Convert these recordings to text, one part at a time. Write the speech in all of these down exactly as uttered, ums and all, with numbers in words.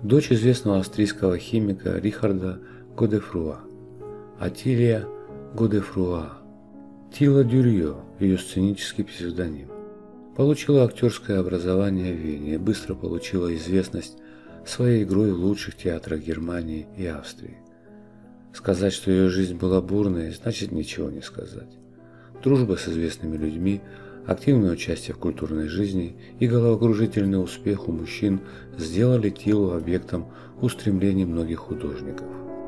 дочь известного австрийского химика Рихарда Годефруа, Атилия Годефруа, Тила Дюрье, ее сценический псевдоним. Получила актерское образование в Вене и быстро получила известность своей игрой в лучших театрах Германии и Австрии. Сказать, что ее жизнь была бурной, значит ничего не сказать. Дружба с известными людьми, активное участие в культурной жизни и головокружительный успех у мужчин сделали Тилу объектом устремлений многих художников.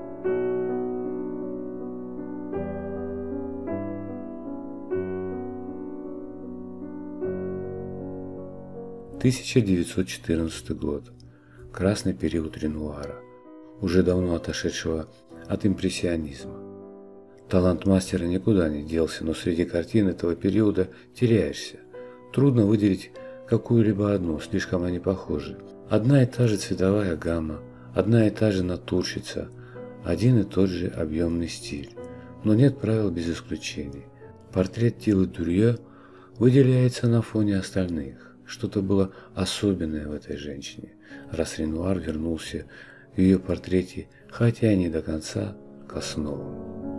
тысяча девятьсот четырнадцатый год. Красный период Ренуара, уже давно отошедшего от импрессионизма. Талант мастера никуда не делся, но среди картин этого периода теряешься. Трудно выделить какую-либо одну, слишком они похожи. Одна и та же цветовая гамма, одна и та же натурщица, один и тот же объемный стиль. Но нет правил без исключений. Портрет Тилы Дюрье выделяется на фоне остальных. Что-то было особенное в этой женщине, раз Ренуар вернулся в ее портрете, хотя и не до конца, к основам.